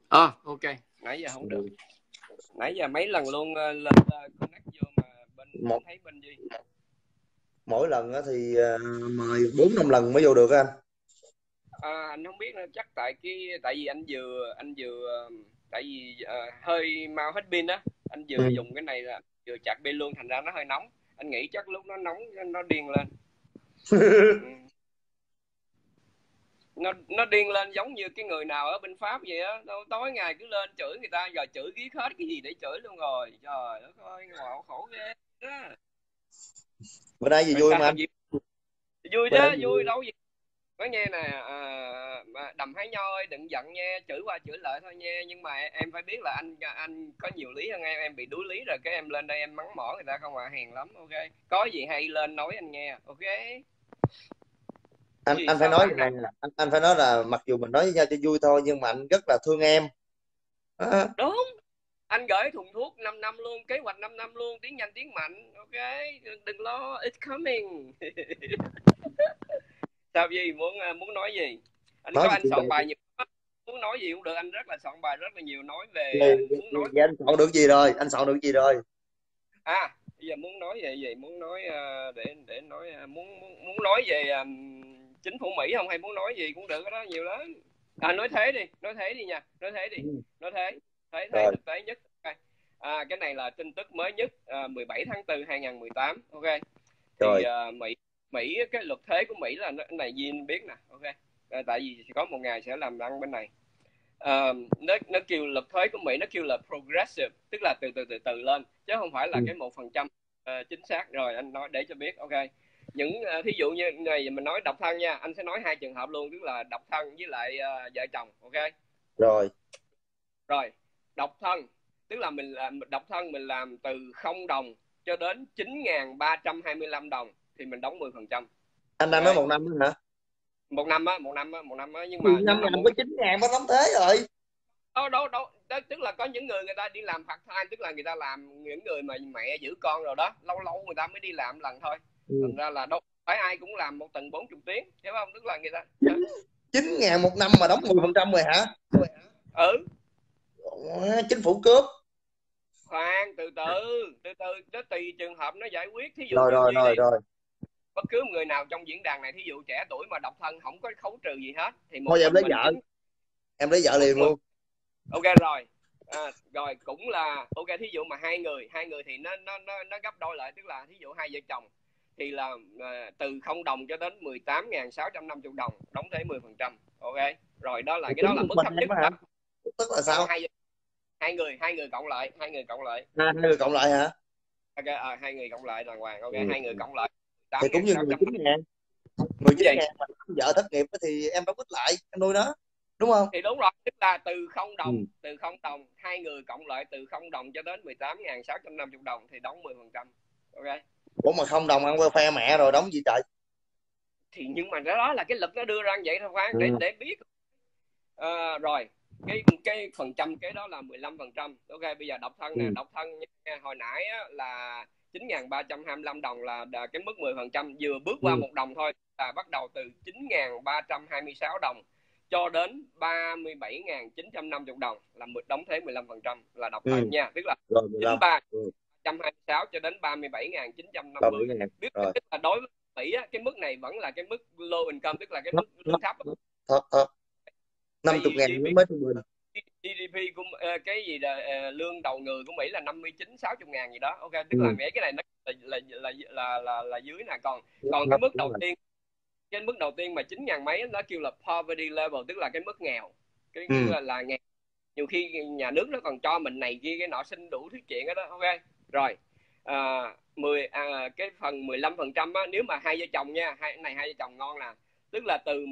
Ok, nãy giờ không được. Ừ. Nãy giờ mấy lần luôn lên connect vô mà bên Một không thấy bên gì. mỗi lần á thì mời 4-5 lần mới vô được anh. Anh không biết nữa, chắc tại vì anh vừa tại vì hơi mau hết pin á, anh vừa Ừ. dùng cái này là vừa chạc pin luôn, thành ra nó hơi nóng. Anh nghĩ chắc lúc nó nóng nó điên lên. Ừ. Nó điên lên giống như cái người nào ở bên Pháp vậy á, tối ngày cứ lên chửi người ta, giờ chửi ghét hết cái gì để chửi luôn rồi, trời đất ơi, ngộ khổ ghê đó. Bữa nay gì Rồi vui không sao anh? gì? Vui Bữa nay chứ, gì vui vui? đâu gì. Nói nghe nè, Đầm Thái Nho ơi, đừng giận nha, chửi qua chửi lại thôi nha, nhưng mà em phải biết là anh có nhiều lý hơn em bị đuối lý rồi, cái em lên đây em mắng mỏ người ta không à, hèn lắm. Ok, có gì hay lên nói anh nghe. Ok, cái gì Anh phải sao nói ta như nào. này nè, anh phải nói là mặc dù mình nói với nhau cho vui thôi nhưng mà anh rất là thương em. Đó. Đúng, anh gửi thùng thuốc 5 năm luôn, kế hoạch 5 năm luôn, tiến nhanh tiến mạnh. Ok, đừng lo, it's coming. Sao gì, muốn nói gì? Nói về Anh chuyện đời. soạn bài nhiều lắm. Muốn nói gì cũng được, anh rất là soạn bài rất là nhiều, nói về Vậy, muốn nói. vậy anh soạn được gì rồi? Anh soạn được gì rồi? Bây giờ muốn nói về gì? Muốn nói để nói muốn nói về chính phủ Mỹ không, hay muốn nói gì cũng được, đó nhiều lắm. Nói thế đi, nói thế đi nha, nói thế đi, Ừ. nói thế, thế Rồi. thực tế nhất. Okay. Cái này là tin tức mới nhất, 17 tháng 4 2018. Ok, thì Rồi. Mỹ cái luật thuế của Mỹ là cái này Duyên biết nè. Ok, tại vì có một ngày sẽ làm ăn bên này. Nó kêu luật thuế của Mỹ, nó kêu là progressive, tức là từ từ lên, chứ không phải là Ừ. cái 1% chính xác. Rồi anh nói để cho biết. Ok, những thí dụ như này mình nói độc thân nha, anh sẽ nói hai trường hợp luôn, tức là độc thân với lại vợ chồng. Ok, Rồi. rồi, độc thân tức là mình làm độc thân, mình làm từ 0 đồng cho đến 9.325 đồng thì mình đóng 10%. Anh đang nói Ok, 1 năm nữa hả? một năm á, nhưng Thì mà năm nào muốn có 9.000 bắt đóng thế rồi. đó, tức là có những người ta đi làm part time, tức là người ta làm, những người mà mẹ giữ con rồi đó, lâu lâu người ta mới đi làm lần thôi, Ừ. thành ra là đâu phải ai cũng làm một tuần 40 tiếng, hiểu không, tức là người ta 9.000 một năm mà đóng 10% rồi hả? ừ. Chính phủ cướp. Khoan, từ từ nó tùy trường hợp nó giải quyết. Thí dụ Rồi như rồi gì rồi đi, rồi. bất cứ người nào trong diễn đàn này, thí dụ trẻ tuổi mà độc thân không có khấu trừ gì hết thì Thôi một em mình lấy mình vợ. chính Em lấy vợ một liền mình. luôn. Ok rồi. Rồi cũng là ok, thí dụ mà hai người thì nó gấp đôi lại, tức là thí dụ hai vợ chồng thì là từ 0 đồng cho đến 18.650 đồng, đóng thuế 10%. Ok, rồi đó là Thì cái đó tính là một mức mình thấp em nhất á hả? đó. Tức là Không, sao? hai người cộng lại, Hai người cộng lại hả? ok, hai người cộng lại đàng hoàng. Ok, Ừ. hai người cộng lại Thì tám cũng ngàn như sáu mười trăm chín ngàn mười Đúng chín vậy. ngàn mà vợ thất nghiệp thì em đóng ít lại em nuôi nó, đúng không? Thì đúng rồi, tức là từ không Ừ. đồng từ không đồng hai người cộng lại từ 0 đồng cho đến 18.650 đồng thì đóng 10%. Ok, Ủa mà không đồng ăn welfare mẹ rồi đóng gì trời? thì nhưng mà đó là cái luật nó đưa ra vậy thôi, khoan Ừ. để biết. Rồi, cái phần trăm cái đó là 15%. Ok, bây giờ độc thân nè, Ừ. độc thân nha, hồi nãy á, là 9.325 đồng là cái mức 10%, vừa bước qua Ừ. 1 đồng thôi là bắt đầu từ 9.326 đồng cho đến 37.950 đồng là đóng thuế 15%, là độc thân Ừ. nha, tức là Rồi 15. 93 Ừ. 126 cho đến 37.950. 30.000 Biết rồi. tức là đối với Mỹ á, cái mức này vẫn là cái mức low income, tức là cái Thấp mức thấp lương thấp. thấp thấp. Tại 50.000 vì mới biết mới trung bình. GDP của cái gì là lương đầu người của Mỹ là 59-60 ngàn gì đó. Ok, tức là Ừ. mấy cái này nó là dưới nè, còn Thấp còn thấp đúng rồi. cái mức đầu tiên mà 9 ngàn mấy nó kêu là poverty level, tức là cái mức nghèo, cái Ừ. là nghèo. Nhiều khi nhà nước nó còn cho mình này kia cái nọ, xin đủ thứ chuyện đó. Ok, rồi. à, cái phần 15% á, nếu mà hai vợ chồng nha, hai vợ chồng ngon nè, tức là từ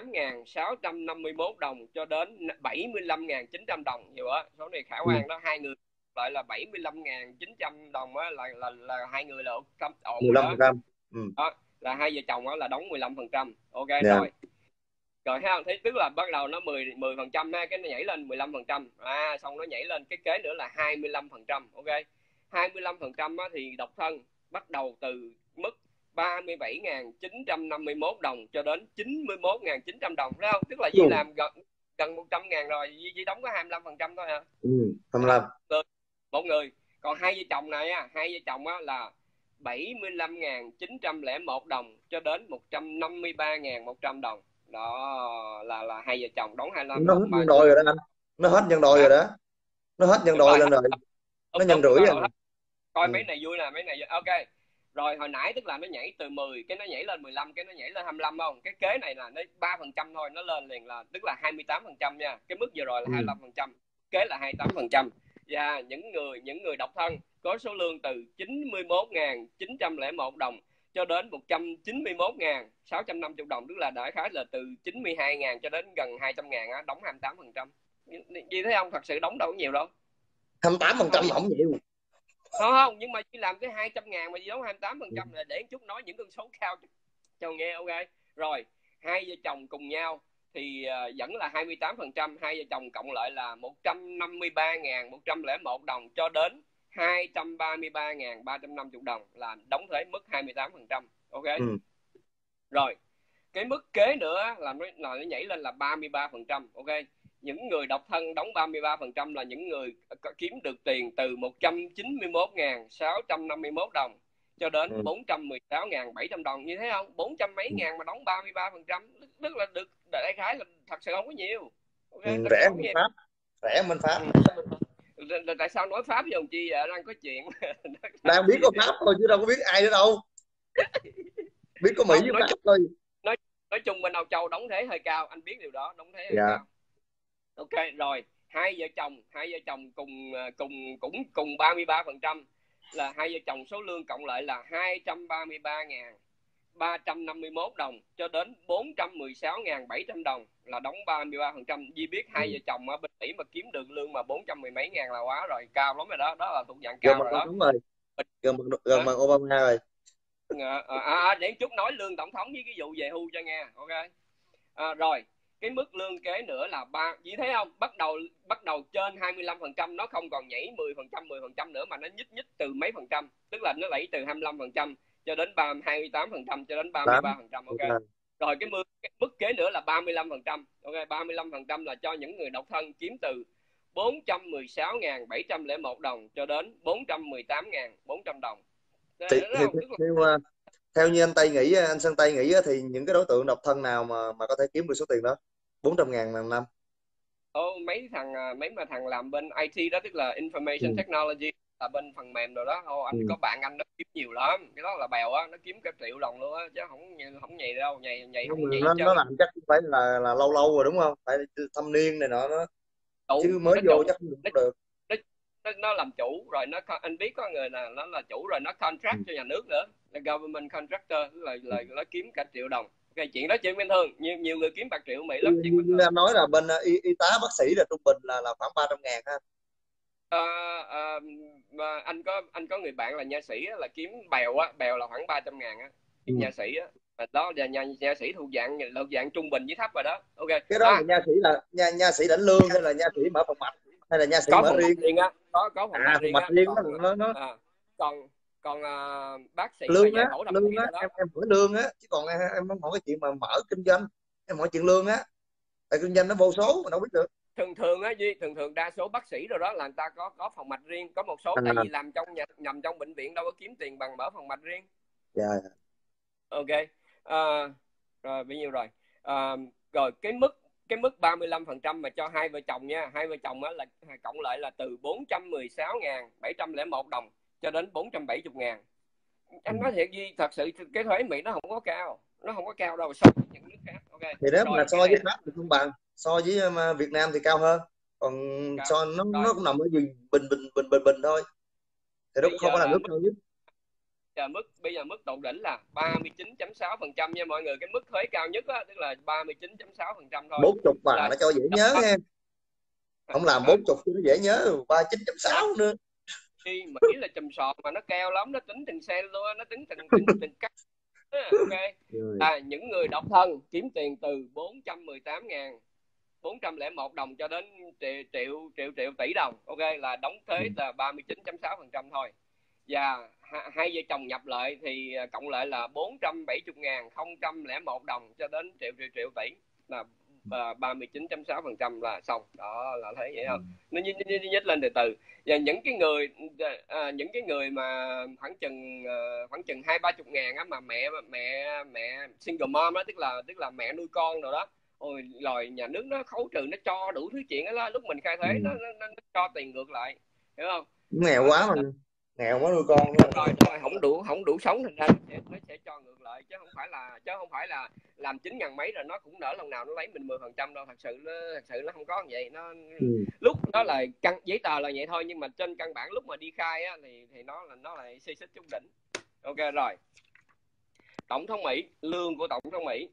18.651 đồng cho đến 75.900 đồng. Nhiều á, số này khả Ừ. quan đó. Hai người lại là 75.900 đồng á, là hai người là ổn rồi đó. 15%. Ừ. Đó là hai vợ chồng á là đóng 15%. Ok, Dạ. rồi. Rồi thấy không, thấy tức là bắt đầu nó 10% ha, cái nó nhảy lên 15%, xong nó nhảy lên cái kế nữa là 25%. Ok, 25% thì độc thân bắt đầu từ mức 37.951 đồng cho đến 91.900 đồng, thấy không, tức là Duy Luôn. làm gần gần 100.000 rồi, chỉ đóng có 25% thôi hả? 25. Một người. Còn hai vợ chồng này á, hai vợ chồng á là 75.901 đồng cho đến 153.100 đồng. Đó là hai vợ chồng đóng 25 Nó hết đồng nhân mà đôi rồi đó anh, nó hết nhân đôi hả? rồi đó, nó hết nhân Đúng đôi rồi, lên rồi, nó đúng nhân đúng đúng rưỡi rồi. rồi. Coi mấy này vui nè, mấy này vui. Ok. Rồi hồi nãy tức là nó nhảy từ 10 cái nó nhảy lên 15 cái nó nhảy lên 25 không? Cái kế này là nó 3% thôi, nó lên liền là tức là 28% nha. Cái mức vừa rồi là 25%, kế là 28%. Và những người độc thân có số lương từ 91.901 đồng cho đến 191.650 đồng, tức là đại khái là từ 92.000 cho đến gần 200.000 á, đóng 28%. Gì thấy không? Thật sự đóng đâu có nhiều đâu. 28% không nhiều. Không, nhưng mà chỉ làm cái 200.000 mà chỉ đóng 28% là để chút nói những con số cao cho nghe. Ok. Rồi hai vợ chồng cùng nhau thì vẫn là 28%, hai vợ chồng cộng lại là 153.101 đồng cho đến 233.350 đồng là đóng thuế mức 28%. Ok. Rồi cái mức kế nữa là nó nhảy lên là 33%. Ok. Những người độc thân đóng 33% là những người kiếm được tiền từ 191.651 đồng cho đến 416.700 đồng. Như thế không? 400 mấy ngàn mà đóng 33%, tức là được đại khái là thật sự không có nhiều. Ok, thật sự Rẻ không có bên nhiều. Pháp, rẻ bên Pháp. Tại sao nói Pháp với ông Chi vậy? Đang có chuyện. Đang biết có Pháp thôi chứ đâu có biết ai nữa đâu, biết có Mỹ Không, với Pháp thôi. nói nói chung bên Âu Châu đóng thuế hơi cao, anh biết điều đó, đóng thuế hơi Dạ. cao. Ok. Rồi hai vợ chồng cùng cùng 33% là hai vợ chồng số lương cộng lại là 233.351 đồng cho đến 416.700 đồng là đóng 33%. Duy biết hai vợ chồng ở bên Mỹ mà kiếm được lương mà 400 mười mấy ngàn là quá rồi, cao lắm rồi đó, đó là thuộc dạng Gần cao bằng rồi tổng đó. thống rồi, gần bằng Obama rồi. Để chút nói lương tổng thống với cái vụ về hưu cho nghe. Ok. Rồi cái mức lương kế nữa là chỉ thấy không, bắt đầu trên 25%, nó không còn nhảy 10% nữa mà nó nhích từ mấy phần trăm, tức là nó đẩy từ 25% cho đến 28% cho đến 33%. Ok. Rồi cái mức kế nữa là 35%. Ok. 35% là cho những người độc thân kiếm từ 416.701 đồng cho đến 418.400 đồng. thì, Đấy thì không? Tức là theo như anh Tây nghĩ, anh Sơn Tây nghĩ thì những cái đối tượng độc thân nào mà có thể kiếm được số tiền đó 400.000 một năm? mấy mà thằng làm bên IT đó, tức là Information Technology, là bên phần mềm rồi đó. Anh có bạn anh nó kiếm nhiều lắm, cái đó là bèo á, nó kiếm cả triệu đồng luôn á, chứ không nhầy đâu, nhầy Nhưng không mà nhầy chân. nó làm chắc cũng phải là lâu lâu rồi đúng không, phải thâm niên này nọ nó, Chủ chứ mới nó vô chủ chắc không nó, được. nó làm chủ rồi, anh biết có người là nó là chủ rồi, nó contract cho nhà nước nữa, là government contractor, là kiếm cả triệu đồng. Cái chuyện đó chuyện bình thường, nhiều người kiếm bạc triệu Mỹ lắm, chuyện bình Như thường. anh nói là bên y tá bác sĩ là trung bình là khoảng 300.000 ha. Ờ, mà anh có người bạn là nha sĩ á, là kiếm bèo là khoảng 300.000 á, nha sĩ á. Mà đó là nha sĩ thuộc dạng trung bình với thấp rồi đó. Ok. Cái đó là nha sĩ, là nha sĩ lãnh lương hay là nha sĩ mở phòng mạch hay là nha sĩ Có mở phòng mạch riêng? riêng á, có phòng mạch Phòng riêng mạch á. riêng Còn nó còn còn bác sĩ mà lương á, giải phẫu thẩm mỹ rồi đó. em hỏi lương á, chứ còn em không hỏi cái chuyện mà mở kinh doanh, em hỏi chuyện lương á, tại kinh doanh nó vô số mà đâu biết được. Thường á Duy, thường đa số bác sĩ rồi đó là người ta có phòng mạch riêng, có một số tại vì làm nằm trong bệnh viện đâu có kiếm tiền bằng mở phòng mạch riêng. Dạ. Ok. Rồi bao nhiêu rồi? Rồi cái mức 35% mà cho hai vợ chồng nha, hai vợ chồng á là cộng lại là từ 416.701 đồng cho đến 470.000. Anh nói thiệt Duy, thật sự cái thuế Mỹ nó không có cao, nó không có cao đâu so với những nước khác. Ok. Thì nếu mà Rồi so cái với này Pháp thì không bằng, so với Việt Nam thì cao hơn, còn cao. so Rồi nó cũng nằm ở bình thôi, thì nó cũng bây không giờ phải là là nước cao nhất. bây giờ mức tột đỉnh là 39.6% nha mọi người. Cái mức thuế cao nhất á, tức là 39.6% thôi 40 mà là nó cho dễ nhớ ha, không làm hả? 40 cho nó dễ nhớ, 39.6 nữa. Đi Mỹ là chùm sọt mà nó cao lắm, nó tính từng sen luôn, nó tính từng cắt. Ok. Rồi. Những người độc thân kiếm tiền từ 418.401 đồng cho đến triệu tỷ đồng. Ok, là đóng thuế là 39.6% thôi. Và hai vợ chồng nhập lại thì cộng lại là 470.001 đồng cho đến triệu tỷ, là 39.6% là xong. Đó là thấy vậy Ừ. không? Nó nhích lên từ từ. Và những cái người mà khoảng chừng 20-30 ngàn á, mà mẹ single mom á, tức là mẹ nuôi con rồi đó, ôi rồi nhà nước nó khấu trừ, nó cho đủ thứ chuyện đó, lúc mình khai thuế Ừ. nó cho tiền ngược lại, hiểu không? Nghèo Đó, quá mà, nghèo quá nuôi con nữa. rồi không đủ sống, thành ra nó sẽ cho ngược lại, chứ không phải là làm 9.000 mấy rồi nó cũng nở lần nào nó lấy mình 10% đâu. Thật sự nó không có vậy. Nó Ừ. lúc đó là giấy tờ là vậy thôi, nhưng mà trên căn bản lúc mà đi khai á, thì nó lại xi xích chút đỉnh. Ok rồi. Tổng thống Mỹ, lương của tổng thống Mỹ,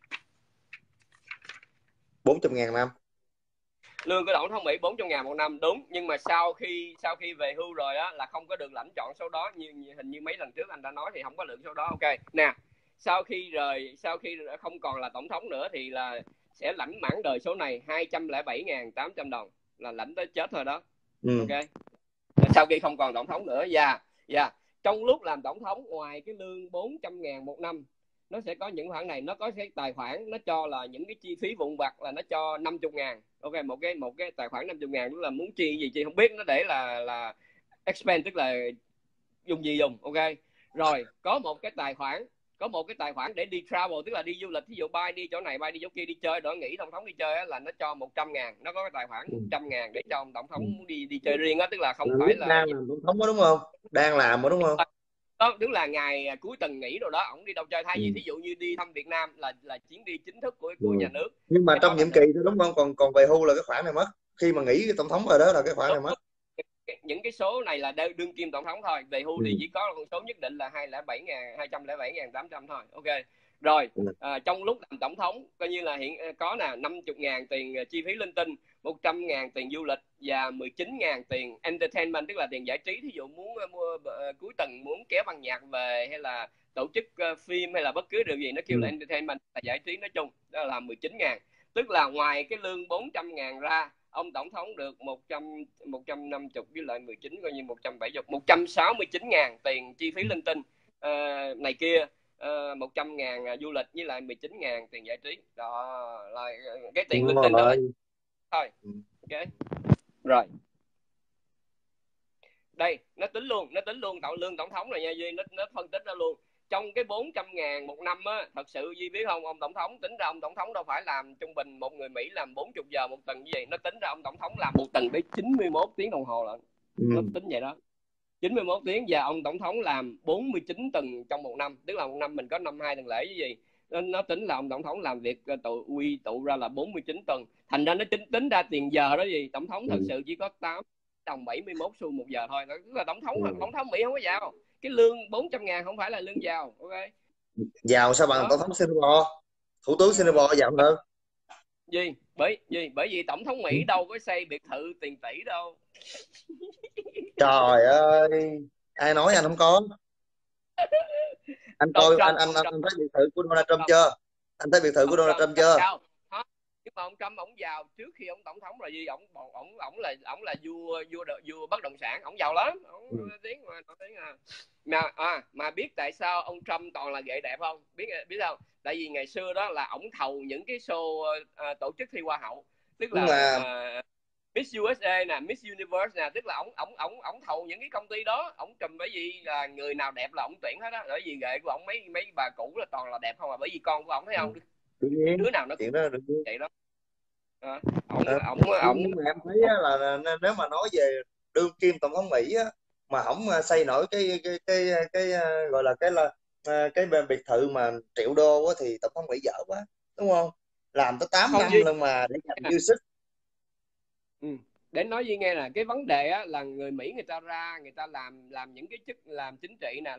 400.000 năm. lương của tổng thống Mỹ 400.000 một năm, đúng. Nhưng mà sau khi về hưu rồi á, là không có được lãnh chọn số đó, như hình như mấy lần trước anh đã nói, thì không có được số đó. Ok nè, sau khi không còn là tổng thống nữa thì là sẽ lãnh mãn đời số này 207.800 đồng, là lãnh tới chết thôi đó. Ừ. Ok, sau khi không còn tổng thống nữa. Và trong lúc làm tổng thống, ngoài cái lương 400.000 một năm, nó sẽ có những khoản này, nó có cái tài khoản nó cho là những cái chi phí vụn vặt, là nó cho 50.000. Ok, một cái tài khoản 50.000, tức là muốn chi gì chi không biết, nó để là expense, tức là dùng gì dùng. Ok, rồi có một cái tài khoản để đi travel, tức là đi du lịch, ví dụ bay đi chỗ này, bay đi chỗ kia, đi chơi, đỡ nghỉ tổng thống đi chơi á, là nó cho 100.000. Nó có cái tài khoản Ừ. 100.000 để cho ông tổng Ừ. thống muốn đi chơi riêng á, tức là không Là phải lúc là đang làm tổng thống đó đúng không? Đang làm đó đúng không? đó, tức là ngày cuối tuần nghỉ rồi đó, ổng đi đâu chơi. Thay vì Ừ. thí dụ như đi thăm Việt Nam là chuyến đi chính thức của Rồi. nhà nước, Nhưng mà cái đó trong là nhiệm kỳ được. thôi đúng không? Còn về hưu là cái khoản này mất. Khi mà nghỉ tổng thống rồi đó là cái khoản này mất. Những cái số này là đương kim tổng thống thôi, về hưu thì Ừ. chỉ có con số nhất định là 207.800 thôi. Ok rồi. Ừ. Trong lúc làm tổng thống, coi như là hiện có nè 50.000 tiền chi phí linh tinh, 100.000 tiền du lịch, và 19.000 tiền entertainment, tức là tiền giải trí. Thí dụ muốn mua cuối tuần muốn kéo băng nhạc về, hay là tổ chức phim, hay là bất cứ điều gì, nó kêu là Ừ. entertainment, là giải trí nói chung, đó là 19.000. Tức là ngoài cái lương 400.000 ra, ông tổng thống được 150 với lại 19, coi như 170, 169.000 tiền chi phí linh tinh này kia, 100.000 du lịch, với lại 19.000 tiền giải trí. Đó là cái tiền linh tinh đó là Rồi. thôi. Ừ. Ok rồi, đây nó tính luôn lương tổng thống này nha Duy, nó phân tích ra luôn. Trong cái 400.000 một năm á, thật sự Duy biết không, ông tổng thống tính ra, ông tổng thống đâu phải làm trung bình một người Mỹ làm 40 giờ một tuần như vậy. Nó tính ra ông tổng thống làm một tuần tới 91 tiếng đồng hồ lận. Nó Ừ. tính vậy đó, 91 tiếng. Và ông tổng thống làm 49 tuần trong một năm, tức là một năm mình có 52 tuần lễ, cái gì nó tính là ông tổng thống làm việc quy tụ ra là 49 tuần. Thành ra nó tính ra tiền giờ đó gì, tổng thống thật Ừ. sự chỉ có 8 đồng 71 xu một giờ thôi. Tức là Ừ. tổng thống Mỹ không có giàu. Cái lương 400.000 không phải là lương giàu. Ok Giàu sao bằng đó. tổng thống Singapore, thủ tướng Singapore giàu hơn. Bởi vì tổng thống Mỹ đâu có xây biệt thự tiền tỷ đâu. Trời ơi, ai nói anh không có. Anh Ông coi Trump anh thấy biệt thự của Donald Trump Trump chưa? Anh thấy biệt thự của ông Donald Trump Trump chưa? sao hả? Nhưng mà ông Trump ổng giàu trước khi ông tổng thống là gì, ổng là vua bất động sản, ổng giàu lắm, ổng Ừ. nổi tiếng mà biết tại sao ông Trump toàn là ghệ đẹp không? Biết sao? Tại vì ngày xưa đó là ổng thầu những cái show tổ chức thi hoa hậu, tức Nhưng là mà Miss USA nè, Miss Universe nè, tức là ổng thầu những cái công ty đó, ổng trùm. Bởi vì là người nào đẹp là ổng tuyển hết á. Bởi vì ghệ của ổng mấy bà cũ là toàn là đẹp không à. Bởi vì con của ổng thấy không, đương nhiên đứa nào nó cũng chuyện đó là đương nhiên. vậy đó. Ổng Ờ, ổng nhưng ổng nhưng mà em thấy á, nếu mà nói về đương kim tổng thống Mỹ á, mà không xây nổi gọi là cái biệt thự mà triệu đô á, thì tổng thống Mỹ dở quá đúng không? Làm tới 8 không năm Duy. lần mà để dành dư sức. Ừ. Để nói với nghe là cái vấn đề á, là người Mỹ người ta ra, người ta làm những cái chức làm chính trị nè,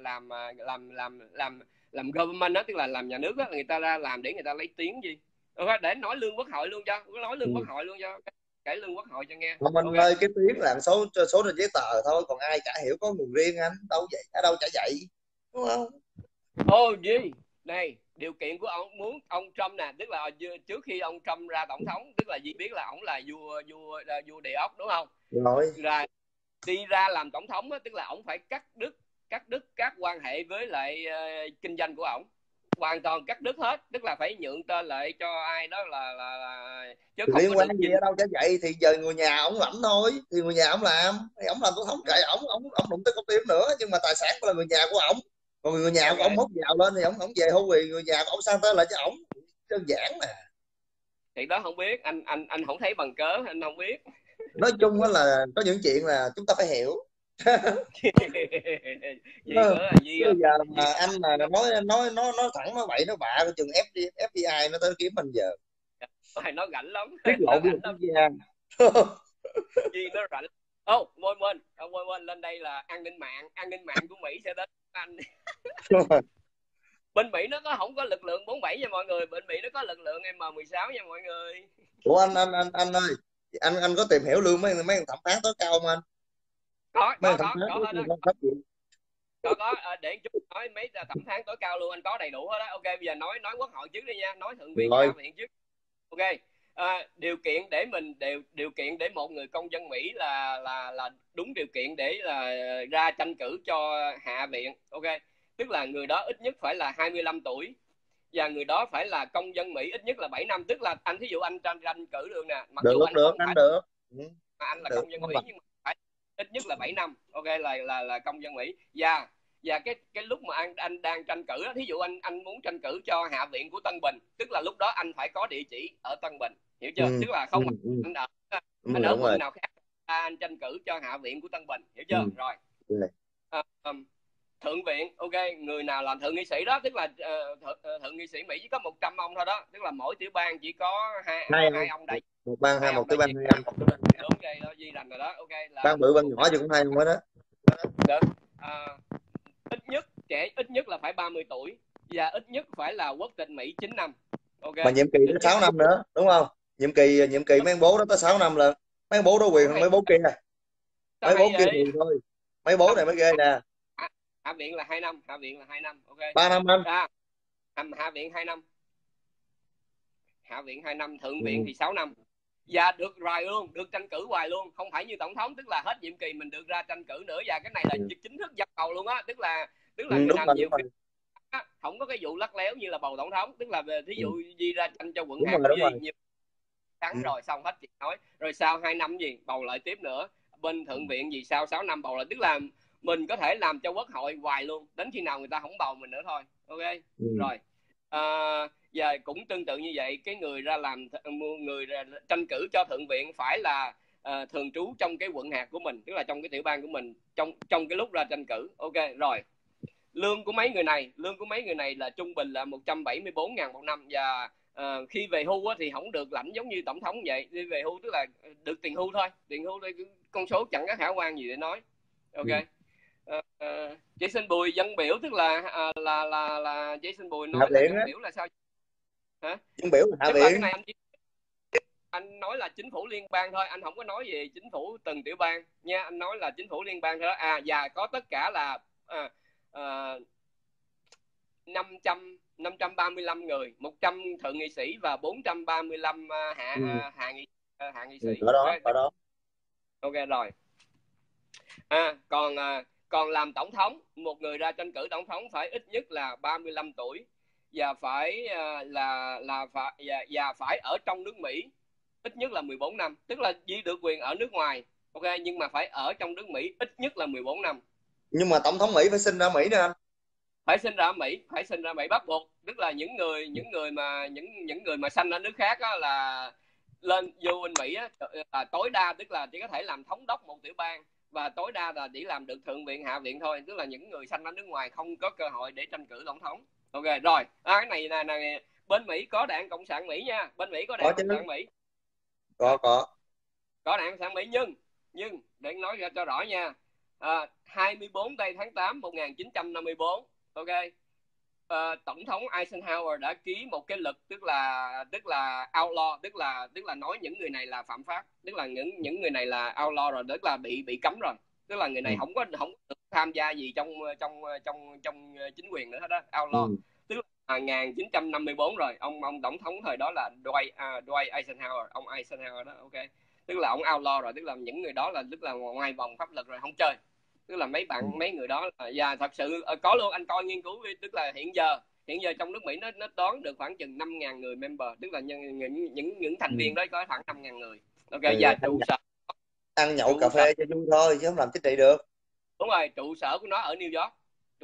làm government đó, tức là làm nhà nước đó, người ta ra làm để người ta lấy tiếng gì. Ok, để nói lương quốc hội luôn cho, nói lương quốc Ừ. hội luôn cho, kể lương quốc hội cho nghe. Không Ok. anh ơi, cái tiếng là số trên giấy tờ thôi, còn ai chả hiểu có nguồn riêng, anh đâu vậy, ở đâu chả vậy đúng không? Ô Duy, này điều kiện của ông muốn ông Trump nè, tức là trước khi ông Trump ra tổng thống, tức là Duy biết là ông là vua địa ốc đúng không? Rồi. Rồi đi ra làm tổng thống á, tức là ông phải cắt đứt các quan hệ với lại kinh doanh của ổng. hoàn toàn cắt đứt hết, tức là phải nhượng tên lại cho ai đó là chứ Thì không có liên quan được gì dinh. ở đâu cho vậy, thì giờ người nhà ông lãnh thôi, thì người nhà ông làm, thì ông làm tổng thống kệ ông đụng tới công ty nữa, nhưng mà tài sản của là người nhà của ông, còn người nhà của ông Ok, hốt giàu lên thì ông về hưu, vì người nhà của ông sang tên lại cho ông, đơn giản mà. thì đó không biết, anh không thấy bằng cớ, anh không biết. Nói chung á là có những chuyện là chúng ta phải hiểu. Gì nữa là gì Chứ à? bây giờ mà Gì anh mà nói thẳng nói bậy nói bạ của chừng FBI nó tới kiếm mình giờ, mà nó rảnh lắm. tiết Nó lộ bí mật rảnh lắm. quốc gia. Gì nó rảnh. Ô, quên lên đây là an ninh mạng của Mỹ sẽ đến anh. Bên Mỹ nó có không có lực lượng 47 nha mọi người, bên Mỹ nó có lực lượng M16 nha mọi người. Ủa anh ơi, anh có tìm hiểu lương mấy thẩm phán tối cao không anh? có Mấy có thẩm có phán có hết đó. pháp gì? Để chút nói mấy thẩm phán tối cao luôn, anh có đầy đủ hết đó. Ok, bây giờ nói quốc hội trước đi nha, nói thượng viện Rồi. hạ viện trước. Ok. Điều kiện để một người công dân Mỹ là đúng điều kiện để là ra tranh cử cho hạ viện. Ok, tức là người đó ít nhất phải là 25 tuổi và người đó phải là công dân Mỹ ít nhất là 7 năm. Tức là anh thí dụ anh tranh cử được nè, mặc dù Được anh được không anh phải được. mà anh là Được công dân ngon Mỹ, lành. nhưng mà phải ít nhất là 7 năm. Ok, là công dân Mỹ. Và cái lúc mà anh đang tranh cử đó, thí dụ anh muốn tranh cử cho hạ viện của Tân Bình, tức là lúc đó anh phải có địa chỉ ở Tân Bình, hiểu chưa? Tức là không phải anh ở anh ở Đúng quận rồi. nào khác, anh tranh cử cho hạ viện của Tân Bình, hiểu Ừ. chưa? Rồi. Rồi. à, Thượng viện. Ok, người nào làm thượng nghị sĩ đó, tức là thượng nghị sĩ Mỹ chỉ có 100 ông thôi đó, tức là mỗi tiểu bang chỉ có Hai hai ông, ông đại một ban hai, hai một ông tới đại ban diện. hai ông. Đúng vậy đó, di rành rồi đó. Ok, là Ban bự ban một nhỏ chứ cũng hai ông hết đó. được. Ít nhất là phải 30 tuổi và ít nhất phải là quốc tịch Mỹ 9 năm. Ok, Mà nhiệm kỳ ít tới nhất 6 năm nữa đúng không? Nhiệm kỳ mấy ông bố đó tới 6 năm lần. Mấy ông bố đó quyền ủa hơn hay mấy bố kia. sao Mấy hay bố kia thì vậy? thôi, mấy bố này mới ghê nè. Hạ viện là 2 năm, hạ viện là 2 năm. Ok. 3 năm anh. à, Hạ viện 2 năm, hạ viện 2 năm, thượng viện Ừ. thì 6 năm. Và được hoài luôn, được tranh cử hoài luôn, không phải như tổng thống, tức là hết nhiệm kỳ mình được ra tranh cử nữa. Và cái này là Ừ. chính thức dập cầu luôn á, tức là Ừ, người đúng nào rồi đúng nhiều phiếu rồi. không có cái vụ lắc léo như là bầu tổng thống. Tức là thí Ừ. dụ Di ra tranh cho quận Đúng hạt rồi của đúng Di rồi. nhiều Ừ. thắng rồi xong hết chuyện nói, rồi sau 2 năm gì bầu lại tiếp nữa. Bên thượng viện gì sau 6 năm bầu lại, tức là mình có thể làm cho quốc hội hoài luôn, đến khi nào người ta không bầu mình nữa thôi. Ok. Ừ. Rồi. à, Và cũng tương tự như vậy, cái người ra làm người ra tranh cử cho thượng viện phải là thường trú trong cái quận hạt của mình, tức là trong cái tiểu bang của mình, trong cái lúc ra tranh cử. Ok. Rồi. Lương của mấy người này là trung bình là 174.000 một năm. Và khi về hưu thì không được lãnh giống như tổng thống vậy. Khi về hưu tức là được tiền hưu thôi, con số chẳng có khả quan gì để nói. Ok. Ừ. Jason Bùi dân biểu, tức là là Jason Bùi Hạ nói là viện dân á. biểu là sao? Hả? Dân biểu là Hạ Tức là cái viện. này anh nói là chính phủ liên bang thôi, anh không có nói về chính phủ từng tiểu bang nha, anh nói là chính phủ liên bang thôi đó. Và có tất cả là à, 535 người, 100 thượng nghị sĩ và 435 Ừ. hạ nghị Ừ. sĩ. Ở đó Ok. ở đó. Ok rồi. Còn làm tổng thống, một người ra tranh cử tổng thống phải ít nhất là 35 tuổi và phải phải ở trong nước Mỹ ít nhất là 14 năm, tức là Di được quyền ở nước ngoài. Ok, nhưng mà phải ở trong nước Mỹ ít nhất là 14 năm. Nhưng mà tổng thống Mỹ phải sinh ra Mỹ nữa anh. Phải sinh ra Mỹ bắt buộc. Tức là những người mà sanh ở nước khác á, là lên vô bên Mỹ á, là tối đa tức là chỉ có thể làm thống đốc một tiểu bang, và tối đa là chỉ làm được thượng viện hạ viện thôi. Tức là những người sanh ở nước ngoài không có cơ hội để tranh cử tổng thống. Ok rồi. Cái này là bên Mỹ có đảng cộng sản Mỹ nha, bên Mỹ có Có đảng chứ. cộng sản Mỹ. có à, có có đảng cộng sản Mỹ, nhưng để nói ra cho rõ nha. 24 tây tháng 8 1954. Ok. Tổng thống Eisenhower đã ký một cái luật, tức là outlaw, tức là nói những người này là phạm pháp, tức là những người này là outlaw rồi, tức là bị cấm rồi. Tức là người này Ừ. không được tham gia gì trong chính quyền nữa hết đó, outlaw. Ừ. Tức là 1954 rồi, ông tổng thống thời đó là Dwight Eisenhower, ông Eisenhower đó. Ok. Tức là ông outlaw rồi, tức là những người đó là tức là ngoài vòng pháp luật rồi, không chơi. Tức là Ừ. mấy người đó và thật sự có luôn, anh coi nghiên cứu. Tức là hiện giờ hiện giờ trong nước Mỹ nó đón được khoảng chừng 5.000 người member, tức là những thành viên đó có khoảng 5.000 người. Ok, và trụ sở ăn nhậu cà phê cho vui thôi chứ không làm chính trị được. Đúng rồi, trụ sở của nó ở New York.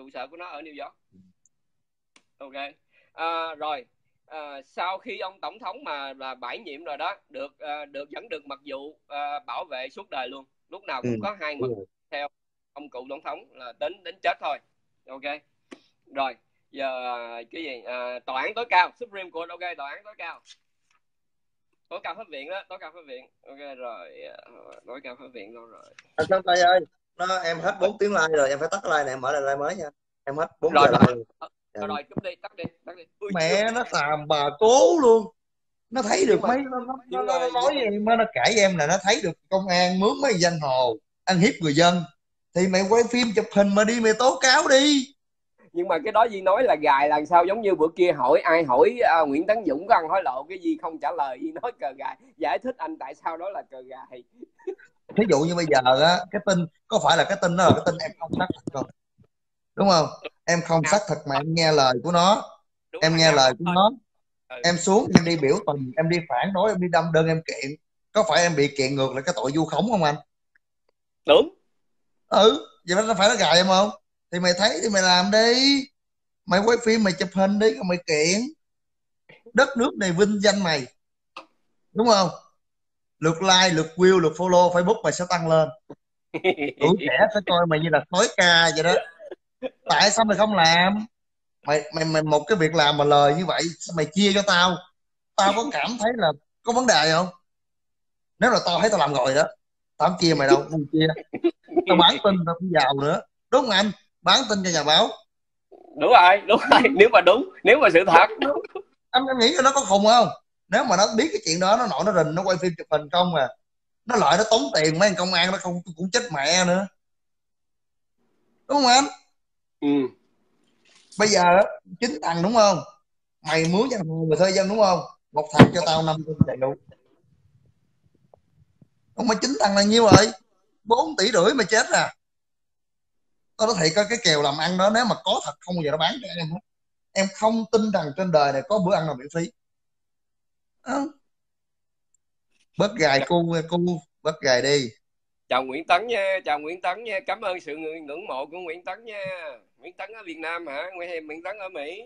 Ok. Rồi sau khi ông tổng thống mà bãi nhiệm rồi đó, được vẫn được mật vụ bảo vệ suốt đời luôn, lúc nào cũng có 2 mật theo ông cựu tổng thống là đến chết thôi. Ok. Rồi giờ cái gì, tòa án tối cao, Supreme Court. Ok, tòa án tối cao pháp viện đó, tối cao pháp viện. Ok rồi, tối cao pháp viện đâu rồi? Anh Tây ơi, em hết 4 tiếng like rồi, em phải tắt cái like này, em mở lại like mới nha. Em hết 4 rồi, giờ like rồi. Rồi cúp đi, tắt đi. Mẹ nó xàm bà cố luôn. Nó thấy được mấy nó nói gì mà nó cãi em là nó thấy được công an mướn mấy danh hồ ăn hiếp người dân, thì mày quay phim chụp hình mà đi, mày tố cáo đi. Nhưng mà cái đó Duy nói là gài là sao, giống như bữa kia ai hỏi Nguyễn Tấn Dũng có ăn hối lộ cái gì không trả lời, Duy nói cờ gài, giải thích anh tại sao đó là cờ gài. Thí dụ như bây giờ á, cái tin có phải là cái tin đó là cái tin em không xác thực không, đúng không? Em không xác thực mà em nghe lời của nó, Đúng, em thằng nghe nào lời nói của thôi. nó, em xuống em đi biểu tình, em đi phản đối, em đi đâm đơn em kiện, có phải em bị kiện ngược lại cái tội vu khống không anh? Đúng. Vậy nó phải nó gài em không? Thì mày thấy thì mày làm đi, mày quay phim mày chụp hình đi, mày kiện. Đất nước này vinh danh mày, đúng không? Lượt like, lượt view, lượt follow Facebook mày sẽ tăng lên, tuổi trẻ sẽ coi mày như là sói ca vậy đó. Tại sao mày không làm? Mày một cái việc làm mà lời như vậy mày chia cho tao, tao có cảm thấy là có vấn đề không? Nếu là tao thấy tao làm rồi đó, tao không chia mày đâu, không chia. Tao bán tin tao không giàu nữa, đúng không anh? Bán tin cho nhà báo. Đúng rồi, nếu mà sự thật. Anh nghĩ là nó có khùng không? Nếu mà nó biết cái chuyện đó, nó nội nó rình, nó quay phim chụp hình không à, nó lợi nó tống tiền mấy công an, nó không cũng chết mẹ nữa, đúng không anh? Bây giờ chín thằng đúng không, mày mướn danh hồ người thuê dân đúng không, một thằng cho tao 500 triệu, không mà chín thằng là nhiêu rồi, 4,5 tỷ mà chết à. Tao nói thiệt, cái kèo làm ăn đó nếu mà có thật không bao giờ nó bán cho em hết. Em không tin rằng trên đời này có bữa ăn nào miễn phí. Bớt gài bớt gài đi. Chào Nguyễn Tấn nha, cảm ơn sự ngưỡng mộ của Nguyễn Tấn nha. Nguyễn Tấn ở Việt Nam hả? Nguyễn Tấn ở Mỹ.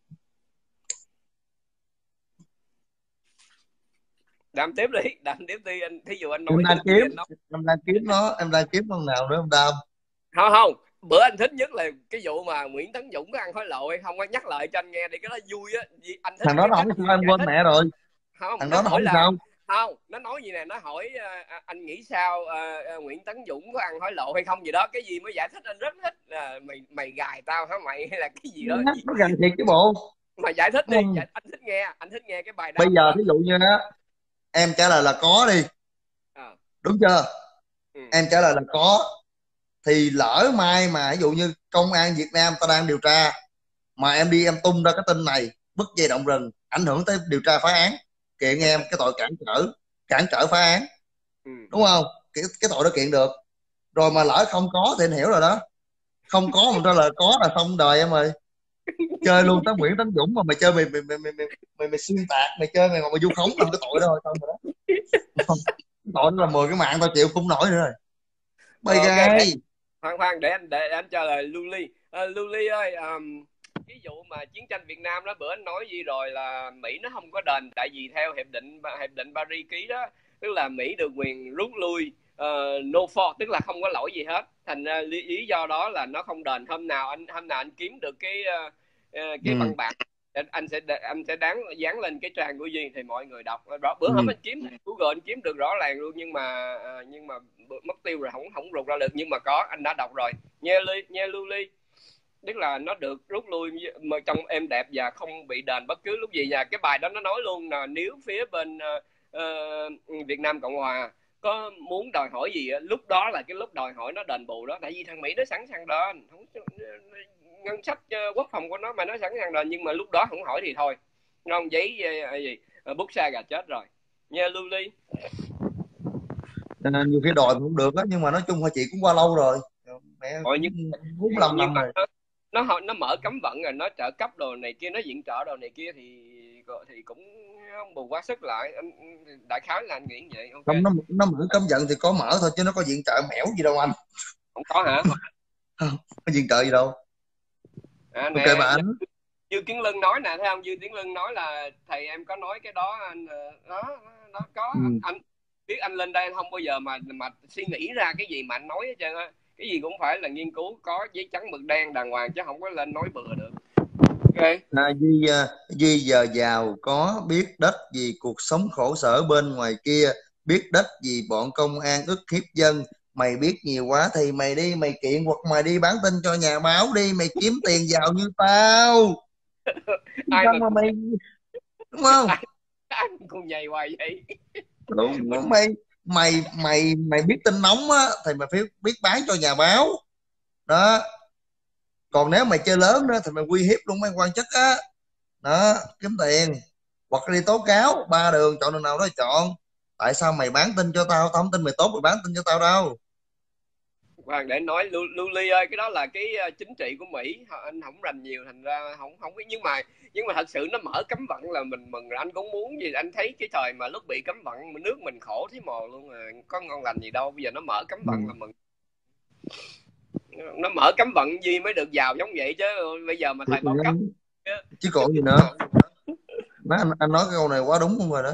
Đàm tiếp đi anh, thí dụ anh nói được gì anh nói. Em đang kiếm con nào nữa không Đam? Không, bữa anh thích nhất là cái vụ mà Nguyễn Tấn Dũng có ăn hối lộ hay không, có nhắc lại cho anh nghe đi, cái đó vui á. Anh thích Thằng đó cái nó cách không sao, em quên thích. mẹ rồi. Không, Thằng nó đó nó hỏi không là sao. không, nó nói gì nè, nó hỏi anh nghĩ sao Nguyễn Tấn Dũng có ăn hối lộ hay không gì đó, cái gì mới giải thích anh rất thích là mày gài tao hả mày, hay là cái gì đó Nó gần thiệt chứ bộ. mà giải thích đi. Anh thích nghe cái bài Bây đam giờ đó. ví dụ như đó, em trả lời là có đi, đúng chưa? Em trả lời là có, thì lỡ mai mà ví dụ như công an Việt Nam ta đang điều tra mà em đi em tung ra cái tin này, bứt dây động rừng, ảnh hưởng tới điều tra phá án, kiện em cái tội cản trở phá án, đúng không? Cái tội đó kiện được. Rồi mà lỡ không có thì anh hiểu rồi đó, không có mà trả lời có là xong đời em ơi. Chơi luôn tới Nguyễn Tấn Dũng mà mày chơi, mày xuyên tạc, mày chơi mày vu khống làm cái tội đó thôi, xong rồi đó. Tội nó là 10 cái mạng tao chịu không nổi nữa rồi. Bye Ok, gai. khoan để anh trả lời Luli. Luli ơi, ví dụ mà chiến tranh Việt Nam đó, bữa anh nói gì rồi là Mỹ nó không có đền, tại vì theo hiệp định Paris ký đó, tức là Mỹ được quyền rút lui no fault, tức là không có lỗi gì hết, thành ra lý do đó là nó không đền. Hôm nào anh kiếm được cái văn bản, anh sẽ dán lên cái trang của Duy thì mọi người đọc rõ. Bữa hôm anh kiếm Google anh kiếm được rõ ràng luôn, nhưng mà mất tiêu rồi, không rụt ra được, nhưng mà có, anh đã đọc rồi nha Luli. Tức là nó được rút lui mà trong êm đẹp và không bị đền bất cứ lúc gì. Và cái bài đó nó nói luôn là nếu phía bên Việt Nam Cộng Hòa có muốn đòi hỏi gì, lúc đó là cái lúc đòi hỏi nó đền bù đó, tại vì thằng Mỹ nó sẵn sàng đền, không, ngân sách quốc phòng của nó mà nó sẵn sàng đền, nhưng mà lúc đó không hỏi thì thôi, không giấy gì bút xa gà chết rồi nha Luli. Nhiều khi đòi cũng được á, nhưng mà nói chung là chị cũng qua lâu rồi, mẹ Rồi, cũng 45 năm rồi. nó mở cấm vận rồi nó trợ cấp đồ này kia, nó viện trợ đồ này kia thì cũng không bù quá sức lại. Đại khái là anh nghĩ như vậy. Ok. Không, nó mở cấm vận thì có mở thôi chứ nó có viện trợ mẻo gì đâu anh. Không có hả? Không có viện trợ gì đâu. Ok Nè, bà anh. Dư Kiến Lân nói nè, thấy không? Dư Kiến Lân nói là thầy em có nói cái đó anh, đó nó có. Anh biết anh lên đây anh không bao giờ mà suy nghĩ ra cái gì mà anh nói hết trơn á. Cái gì cũng phải là nghiên cứu có giấy trắng mực đen đàng hoàng, chứ không có lên nói bừa được. Ok. Duy giờ giàu có biết đất gì cuộc sống khổ sở bên ngoài kia, biết đất gì bọn công an ức hiếp dân. Mày biết nhiều quá thì mày đi mày kiện, hoặc mày đi bán tin cho nhà báo đi, mày kiếm tiền giàu như tao. Ai Sao mà mà cũng mày, đúng không? ai mà cũng nhầy hoài vậy. Đúng, mày biết tin nóng á thì mày phải biết bán cho nhà báo đó. Còn nếu mày chơi lớn nữa thì mày uy hiếp luôn mấy quan chức á đó, kiếm tiền. Hoặc đi tố cáo, ba đường chọn đường nào đó chọn. Tại sao mày bán tin cho tao, tao không tin mày tốt mày bán tin cho tao đâu. Hoàng để nói Luli ơi, cái đó là cái chính trị của Mỹ, anh không rành nhiều thành ra không không biết, nhưng mà thật sự nó mở cấm vận là mình mừng. Anh cũng muốn gì, anh thấy cái thời mà lúc bị cấm vận nước mình khổ thấy mồ luôn, có ngon lành gì đâu, bây giờ nó mở cấm vận là mừng. Nó mở cấm vận gì mới được giàu giống vậy chứ, bây giờ mà thầy bao cấp Chứ còn gì nữa. Anh nói cái câu này quá đúng không rồi đó.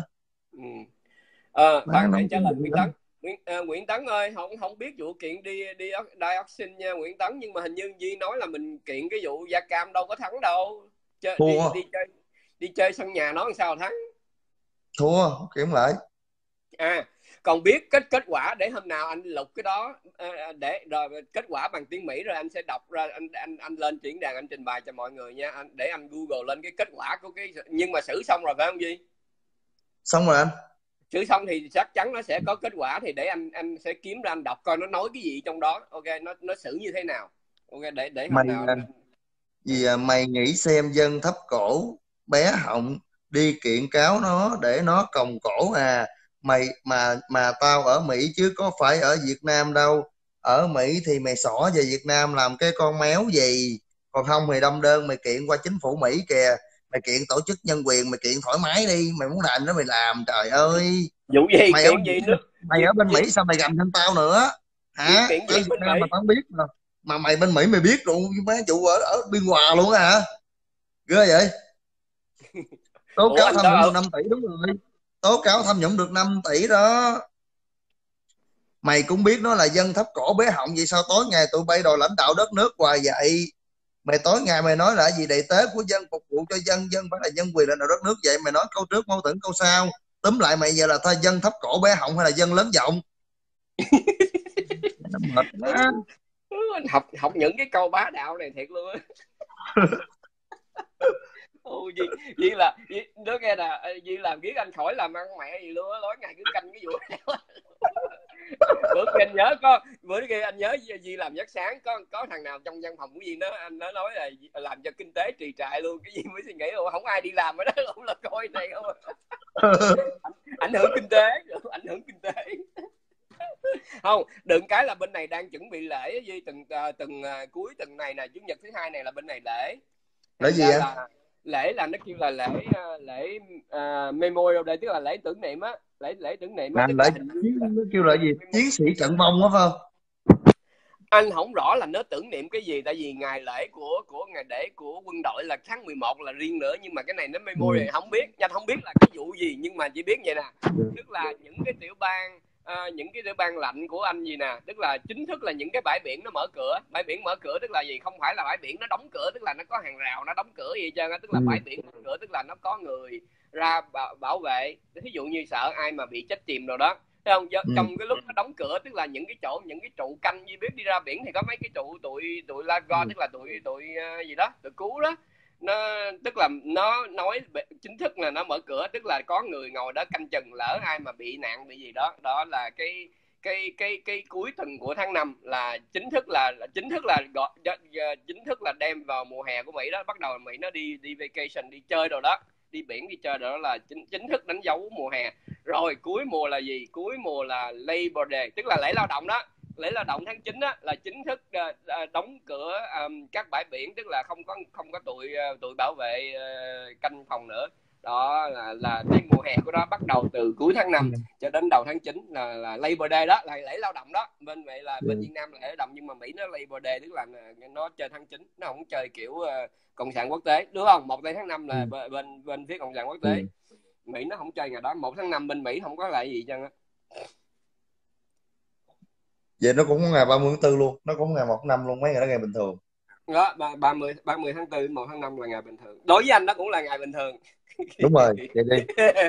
Khoan để trả lời Nguyễn Tấn. Nguyễn Tấn ơi, không biết vụ kiện đi dioxin nha Nguyễn Tấn, nhưng mà hình như Duy nói là mình kiện cái vụ da cam đâu có thắng đâu. Đi chơi sân nhà nó làm sao thắng. Thua, kiểm lại. Còn biết kết quả để hôm nào anh lục cái đó, để rồi kết quả bằng tiếng Mỹ rồi anh sẽ đọc ra, anh lên diễn đàn anh trình bày cho mọi người nha. Để anh Google lên cái kết quả của cái, nhưng mà xử xong rồi phải không Duy? Xong rồi anh. Xử xong thì chắc chắn nó sẽ có kết quả, thì để anh sẽ kiếm ra anh đọc coi nó nói cái gì trong đó. Ok, nó xử như thế nào. Ok, để hôm nào mày nghĩ xem, dân thấp cổ bé họng đi kiện cáo nó để nó còng cổ à? Mày mà tao ở Mỹ chứ có phải ở Việt Nam đâu. Ở Mỹ thì mày xỏ về Việt Nam làm cái con méo gì, còn không thì đâm đơn mày kiện qua chính phủ Mỹ kìa. Mày kiện tổ chức nhân quyền, mày kiện thoải mái đi, mày muốn làm đó mày làm. Trời ơi, vụ gì mày ở kiện gì nữa? mày ở bên Mỹ sao mày gầm hơn tao nữa hả? Kiện Tao gì Việt bên Nam mà Mỹ? tao không biết mà mày bên Mỹ mày biết luôn mấy vụ ở biên hòa luôn hả? Ghê vậy. Tố cáo Anh tham nhũng đó được 5 tỷ, đúng rồi, tố cáo tham nhũng được 5 tỷ đó. Mày cũng biết nó là dân thấp cổ bé họng, vậy sao tối ngày tụi bay đòi lãnh đạo đất nước hoài vậy? Mày tối ngày mày nói là gì, đầy tớ của dân, phục vụ cho dân, dân phải là nhân quyền lãnh đạo đất nước, vậy mày nói câu trước mâu thuẫn câu sau. Túm lại mày giờ là thôi dân thấp cổ bé họng hay là dân lớn giọng? Nó mệt quá. Anh học những cái câu bá đạo này thiệt luôn á. Duy là đứa nghe là Duy làm biết anh khỏi làm ăn mẹ gì luôn á, tối ngày cứ canh cái vụ này. Bữa kia anh nhớ anh nhớ Duy làm giấc sáng, có thằng nào trong văn phòng của Duy anh nói là làm cho kinh tế trì trệ luôn. Cái gì mới suy nghĩ không ai đi làm ở đó, không là coi này không. Ảnh hưởng kinh tế. Không, đừng cái là bên này đang chuẩn bị lễ Duy, từng cuối tuần này nè, chủ nhật thứ hai này là bên này lễ. Lễ gì vậy? Lễ là nó kêu là lễ Memorial Day, tức là lễ tưởng niệm á, lễ tưởng niệm á, tức là hình như nó kêu là gì, chiến sĩ trận vong á phải không? Anh không rõ là nó tưởng niệm cái gì, tại vì ngày lễ của ngày lễ của quân đội là tháng 11 là riêng nữa, nhưng mà cái này nó Memorial không biết, anh không biết là cái vụ gì, nhưng mà chỉ biết vậy nè, tức là những cái tiểu bang lạnh của anh gì nè, tức là chính thức là những cái bãi biển nó mở cửa. Bãi biển mở cửa tức là gì, không phải là bãi biển nó đóng cửa, tức là nó có hàng rào nó đóng cửa gì trơn á, tức là bãi biển mở cửa tức là nó có người ra bảo vệ, ví dụ như sợ ai mà bị chết chìm rồi đó. Thấy không? Trong cái lúc nó đóng cửa tức là những cái trụ canh, như biết đi ra biển thì có mấy cái trụ tụi lago, tức là tụi gì đó, tụi cứu đó. Tức là nó nói chính thức là nó mở cửa, tức là có người ngồi đó canh chừng, lỡ ai mà bị nạn bị gì đó. Đó là cái cuối tuần của tháng 5 là chính thức là đem vào mùa hè của Mỹ đó, bắt đầu Mỹ nó đi vacation, đi chơi rồi đó, đi biển đi chơi, đó là chính thức đánh dấu mùa hè. Rồi cuối mùa là gì? Cuối mùa là Labor Day, tức là lễ lao động đó. lễ lao động tháng 9 á, là chính thức đóng cửa các bãi biển, tức là không có tụi bảo vệ canh phòng nữa. Đó là cái mùa hè của nó bắt đầu từ cuối tháng 5 cho đến đầu tháng 9 là Labor Day, đó là lễ lao động đó. Bên vậy là bên Việt Nam là lễ lao động, nhưng mà Mỹ nó Labor Day, tức là nó chơi tháng 9, nó không chơi kiểu cộng sản quốc tế, đúng không? 1 tháng 5 là bên phía cộng sản quốc tế. Mỹ nó không chơi ngày đó. 1 tháng 5 bên Mỹ không có lại gì chăng á. Vậy nó cũng ngày 30/4 luôn, nó cũng ngày 1 tháng 5 luôn, mấy ngày đó ngày bình thường. Đó, 30 tháng 4, 1 tháng 5 là ngày bình thường. Đối với anh đó cũng là ngày bình thường. Đúng rồi, vậy đi.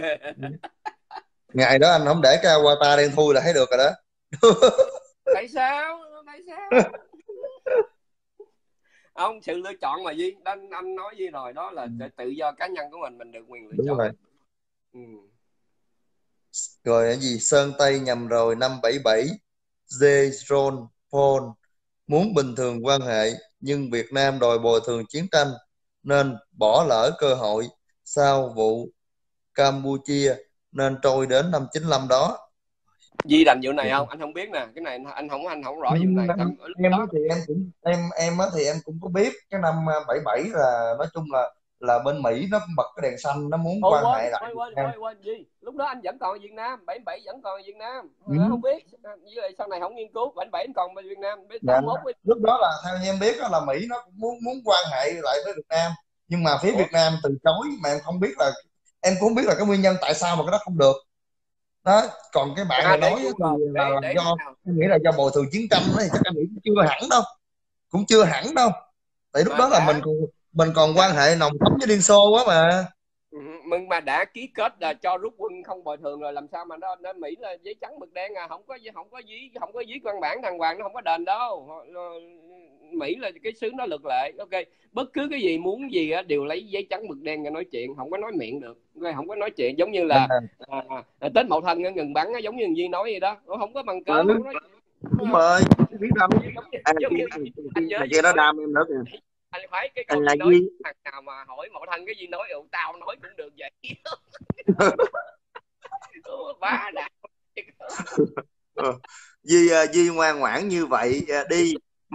Ngày đó anh không để cái avatar đen thui là thấy được rồi đó. Tại sao? Không, sự lựa chọn mà Duy, anh nói Duy rồi, đó là tự do cá nhân của mình được quyền lựa Đúng chọn. rồi. Rồi cái gì Sơn Tây nhầm rồi năm 77, Jong Paul muốn bình thường quan hệ nhưng Việt Nam đòi bồi thường chiến tranh nên bỏ lỡ cơ hội sau vụ Campuchia nên trôi đến năm 95 đó. Duy rành vụ này không? Anh không biết nè, cái này anh không rõ vụ này. Em thì em cũng thì em cũng có biết cái năm 77 là nói chung là bên Mỹ nó bật cái đèn xanh, nó muốn quan hệ lại Việt Nam. Quên Duy, lúc đó anh vẫn còn ở Việt Nam, 77 vẫn còn ở Việt Nam. Không biết, với lại sau này không nghiên cứu. 77 anh còn ở Việt Nam, 81 với... Lúc đó là theo như em biết là Mỹ nó cũng muốn quan hệ lại với Việt Nam, nhưng mà phía Việt Nam từ chối, mà em không biết là, em cũng không biết là cái nguyên nhân tại sao mà cái đó không được đó. Còn cái bạn này nói thì là do, em nghĩ là do bồi thường chiến tranh đó, thì chắc em nghĩ cũng chưa hẳn đâu, tại lúc đó là mình còn quan hệ nồng thắm với Liên Xô quá mà. Mà đã ký kết là cho rút quân không bồi thường rồi, làm sao mà nó Mỹ là giấy trắng mực đen không có dí văn bản đàng hoàng, nó không có đền đâu. Mỹ là cái xứ nó luật lệ. Ok, bất cứ cái gì muốn gì á đều lấy giấy trắng mực đen ra nói chuyện, không có nói miệng được. Không có nói chuyện giống như là Tết Mậu Thân ngừng bắn, giống như Duy nói vậy đó, không có bằng cớ, không nói. Đúng rồi, biết đâu Anh kia nó đam em nữa kìa. Anh phải cái câu gì nói, thằng nào mà hỏi Mậu Thân cái gì nói tao nói cũng được vậy. Bá đạo. Duy ngoan ngoãn như vậy đi,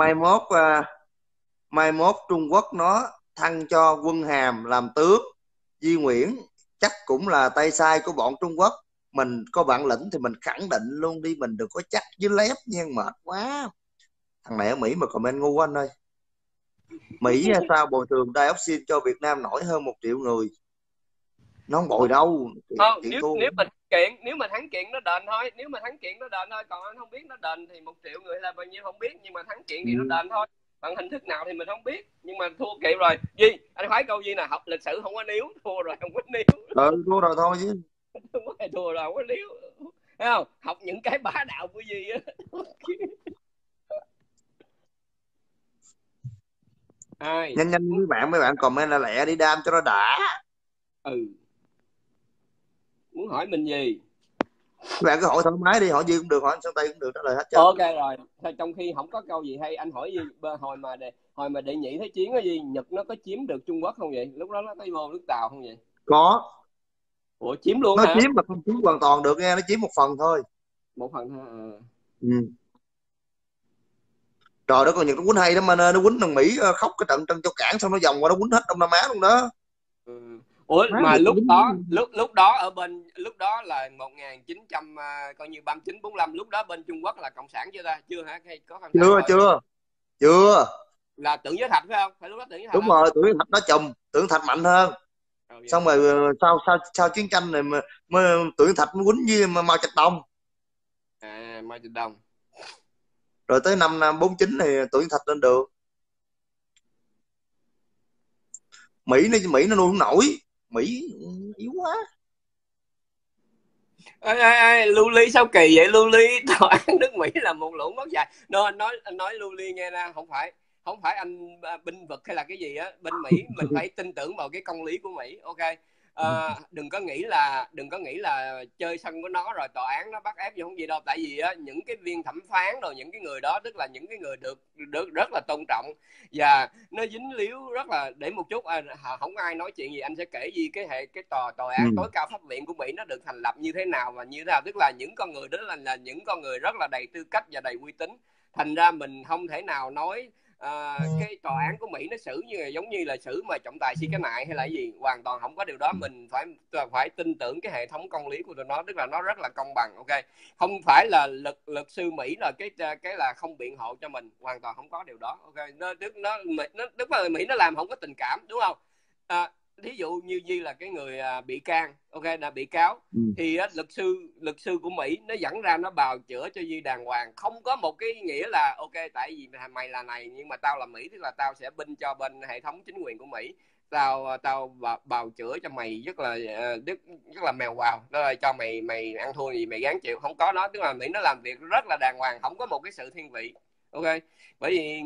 mai mốt Trung Quốc nó thăng cho quân hàm làm tướng, Duy Nguyễn chắc cũng là tay sai của bọn Trung Quốc. Mình có bản lĩnh thì mình khẳng định luôn đi, mình đừng có chắc với lép nha, mệt quá. Thằng này ở Mỹ mà comment ngu anh ơi. Mỹ sao bồi thường dioxin cho Việt Nam nổi hơn 1 triệu người, nó không bồi đâu. Nếu mà thắng kiện nó đền thôi, còn anh không biết nó đền thì 1 triệu người là bao nhiêu không biết, nhưng mà thắng kiện thì nó đền thôi, bằng hình thức nào thì mình không biết, nhưng mà thua kiện rồi. Duy, anh hỏi câu gì nè, học lịch sử không có nếu, thua rồi không có nếu. Thua rồi thôi chứ. Thua rồi không có nếu, thấy không? Học những cái bá đạo của Duy á. Nhanh mấy bạn comment là lẹ đi đam cho nó đã. Muốn hỏi mình gì các bạn cứ hỏi thoải mái đi, hỏi gì cũng được, hỏi Sơn Tây cũng được, trả lời hết trơn. Ok rồi. Trong khi không có câu gì hay, anh hỏi gì hồi mà đệ nhị thế chiến cái gì, Nhật nó có chiếm được Trung Quốc không vậy? Lúc đó nó có vô nước Tàu không vậy? Có. Ủa, chiếm luôn nó hả? Nó chiếm mà không chiếm hoàn toàn được nghe, nó chiếm một phần thôi. Một phần thôi. Trời đất, còn Nhật nó quýnh hay lắm mà, nó quýnh thằng Mỹ khóc cái trận cho cản, xong nó vòng qua nó quýnh hết Đông Nam Á luôn đó. Ủa mà lúc đó là 1900 coi như 39 45, lúc đó bên Trung Quốc là cộng sản chưa ta? Chưa hả? Hay có cộng sản chưa là Tưởng Giới Thạch phải không? Phải lúc đó Tưởng Giới Thạch. Đúng rồi, Tưởng Giới Thạch nó chùm, Tưởng Thạch mạnh hơn. Xong rồi sau chiến tranh này mà Tưởng Giới Thạch mới quýnh với Mao Trạch Đông. Mao Trạch Đông. Rồi tới năm 49 thì Tưởng Giới Thạch lên được. Mỹ nó nuôi không nổi, Mỹ yếu quá. Lưu Ly sao kỳ vậy? Lưu Ly tòa án nước Mỹ là một lũ ngốc dài. Anh nói Lưu Ly nghe nè, không phải anh binh vực hay là cái gì á, bên Mỹ mình phải tin tưởng vào cái công lý của Mỹ. Ok, đừng có nghĩ là chơi sân của nó rồi tòa án nó bắt ép gì không gì đâu. Tại vì á, những cái viên thẩm phán rồi những cái người đó tức là những cái người được rất là tôn trọng, và nó dính líu rất là để một chút không ai nói chuyện gì anh sẽ kể gì cái tòa án tối cao pháp viện của Mỹ nó được thành lập như thế nào và như thế nào. Tức là những con người đó là những con người rất là đầy tư cách và đầy uy tín, thành ra mình không thể nào nói cái tòa án của Mỹ nó xử giống như là xử mà trọng tài si cái nại hay là gì, hoàn toàn không có điều đó. Mình phải tin tưởng cái hệ thống công lý của tụi nó, tức là nó rất là công bằng. Ok, không phải là luật sư Mỹ là cái là không biện hộ cho mình, hoàn toàn không có điều đó. Ok, tức là Mỹ nó làm không có tình cảm, đúng không? Thí dụ như Di là cái người bị can, ok, là bị cáo, thì luật sư của Mỹ nó dẫn ra nó bào chữa cho Di đàng hoàng, không có một cái nghĩa là ok tại vì mày là này nhưng mà tao là Mỹ, tức là tao sẽ binh cho bên hệ thống chính quyền của Mỹ, tao bào chữa cho mày rất là mèo vào, đó là cho mày ăn thua gì mày gán chịu. Không có đó, tức là Mỹ nó làm việc rất là đàng hoàng, không có một cái sự thiên vị. Ok, bởi vì